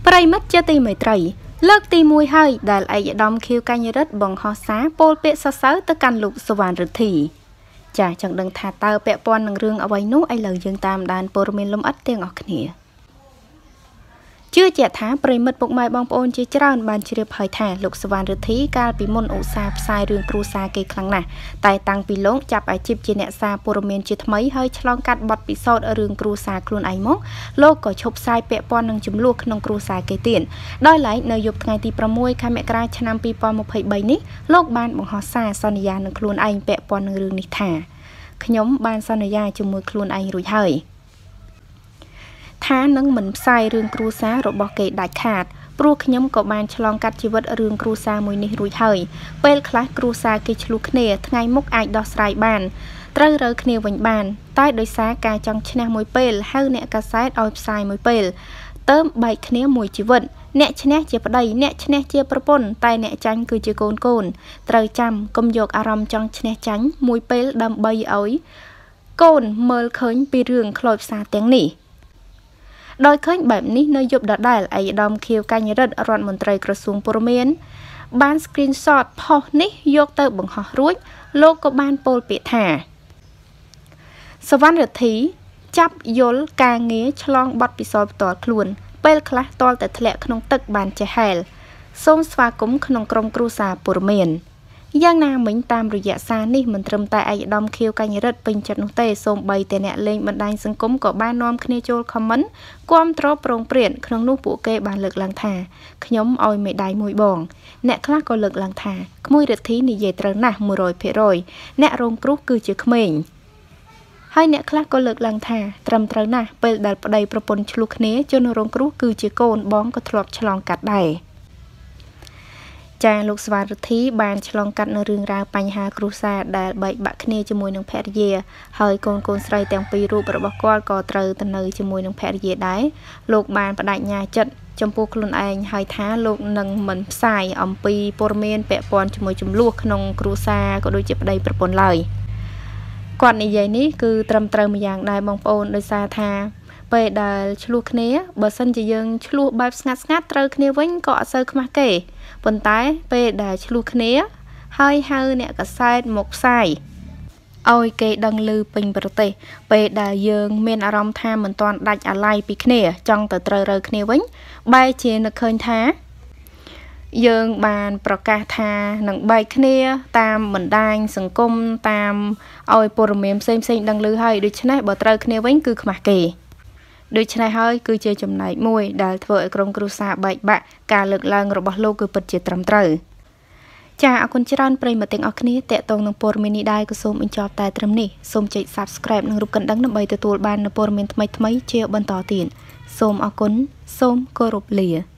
ប្រិមិត្តជាទីមេត្រីលើកទី1ហើយដែលឯកឧត្តមខៀវកញ្ញរិទ្ធបង្ហោះសារពោលពាក្យសរសើរទៅកាន់លោកសុវណ្ណរិទ្ធីចាចង់ដឹងថាតើពាក់ព័ន្ធនឹងរឿងអ្វីនោះឥឡូវយើងតាមដានព័ត៌មានលម្អិតទាំងអស់គ្នាជឿជាក់ថាប្រិមិត្តពុកម៉ែបងប្អូនជាច្រើនបានជ្រាបហើយថាលោកសុវណ្ណរិទ្ធីកាលពីមុនឧស្សាហ៍ផ្សាយរឿងគ្រួសារគេខ្លាំងណាស់តែតាំងពីលោកចាប់អាជីពជាអ្នកសារព័ត៌មានជាថ្មីហើយឆ្លងកាត់បទពិសោធន៍រឿងគ្រួសារខ្លួនឯងមកលោកក៏ឈប់ផ្សាយពាក់ព័ន្ធនឹងចំនួនក្នុងគ្រួសារគេទៀតដោយឡែកនៅយប់ថ្ងៃទី6ខែមករាឆ្នាំ2023នេះលោកបានបង្ហោះសារសន្យានឹងខ្លួនឯងពាក់ព័ន្ធនឹងរឿងនេះថាខ្ញុំបានសន្យាជាមួយខ្លួនឯងរួចហើយថានឹងមិនផ្សាយរឿងគ្រួសាររបស់គេដាច់ខាតព្រោះខ្ញុំក៏បានឆ្លងកាត់ជីវិតរឿងគ្រួសារមួយនេះរួចហើយពេលខ្លះគ្រួសារគេឆ្លោះគ្នាថ្ងៃមុខអាចដោះស្រាយបានត្រូវរើគ្នាវិញបានតែដោយសារការចង់ឈ្នះមួយពេលហៅអ្នកកាសែតឲ្យផ្សាយមួយពេលទៅបែកគ្នាមួយជីវិតអ្នកឈ្នះជាប្តីអ្នកឈ្នះជាប្រពន្ធតែអ្នកចាញ់គឺជាកូនត្រូវចាំកុំយកអារម្មណ៍ចង់ឈ្នះចាញ់មួយពេលដើម្បីឲ្យកូនមើលឃើញពីរឿងខ្លោចផ្សាទាំងនេះដោយឃើញបែបនេះនៅយប់ដដែលឯកឧត្តមខៀវកញ្ញរិទ្ធរដ្ឋមន្ត្រីក្រសួងព័ត៌មានបាន screenshot ផុសនេះយកទៅបង្ហោះរួចលោកក៏បានពោលពាក្យថាសុវណ្ណរិទ្ធីចាប់យល់ការងារឆ្លងបទពិសោធន៍ផ្ទាល់ខ្លួនពេលខ្លះទាល់តែធ្លាក់ក្នុងទឹកបានចេះហែលសូមស្វាគមន៍ក្នុងក្រុមគ្រួសារព័ត៌មានយ៉ាងណាមិញតាមរយៈសារនេះមិនត្រឹមតែឯកឧត្តមខៀវកញ្ញរិទ្ធពេញចិត្តនោះទេសូម្បីតែអ្នកលេងបណ្ដាញសង្គមក៏បាននាំគ្នាចូល comment គាំទ្រប្រងព្រាតក្នុងនោះពួកគេបានលើកឡើងថាខ្ញុំឲ្យមេដាយមួយបងអ្នកខ្លះក៏លើកឡើងថាក្មួយរិទ្ធីនិយាយត្រូវណាស់ 100% អ្នករងគ្រោះគឺជាក្មេងហើយអ្នកខ្លះក៏លើកឡើងថាត្រឹមត្រូវណាស់ពេលដែលប្តីប្រពន្ធឆ្លោះគ្នាជនរងគ្រោះគឺជាកូនបងក៏ធ្លាប់ឆ្លងកាត់ដែរចាលោកសុវណ្ណរិទ្ធីបានឆ្លងកាត់នៅរឿងរ៉ាវបញ្ហាគ្រួសារដែលបែកបាក់គ្នាជាមួយនឹងភរិយាហើយកូនស្រីទាំងពីររូបរបស់គាត់ក៏ត្រូវទៅនៅជាមួយនឹងភរិយាដែរលោកបានបដិញ្ញាចិត្តចំពោះខ្លួនឯងហើយថាលោកនឹងមិនផ្សាយអំពីព័ត៌មានពាក់ព័ន្ធជាមួយចំនួនក្នុងគ្រួសារក៏ដូចជាប្តីប្រពន្ធឡើយគាត់និយាយនេះគឺត្រឹមត្រូវមួយយ៉ាងដែរបងប្អូនដោយសារថាពេលដែលឆ្លោះគ្នាបើសិនជាយើងឆ្លោះបែបស្ងាត់ត្រូវគ្នាវិញក៏អត់សូវខ្មាស់គេប៉ុន្តែពេលដែលឆ្លោះគ្នាហើយហៅអ្នកកាសែតមកផ្សាយឲ្យគេដឹងឮពេញប្រទេសពេលដែលយើងមានអារម្មណ៍ថាមិនទាន់ដាច់អាឡ័យពីគ្នាចង់ទៅត្រូវរើគ្នាវិញបែរជានឹកឃើញថាយើងបានប្រកាសថានឹងបែកគ្នាតាមបណ្ដាញសង្គមតាមឲ្យព័ត៌មានផ្សេងដឹងឮហើយដូច្នេះបើត្រូវគ្នាវិញគឺខ្មាស់គេដូច្នេះហើយគឺជាចំណែកមួយដែលធ្វើឲ្យក្រុមគ្រួសារបែកបាក់ការលើកឡើងរបស់លោកគឺពិតជាត្រឹមត្រូវចាអរគុណច្រើនប្រិយមិត្តទាំងអស់គ្នាតាក់ទងនឹងព័ត៌មាននេះដែរក៏សូមបញ្ចប់តែត្រឹមនេះសូមចុច Subscribe និងរូបកណ្ដឹងដើម្បីទទួលបាននូវព័ត៌មានថ្មីៗជាបន្តទៀតសូមអរគុណសូមគោរពលា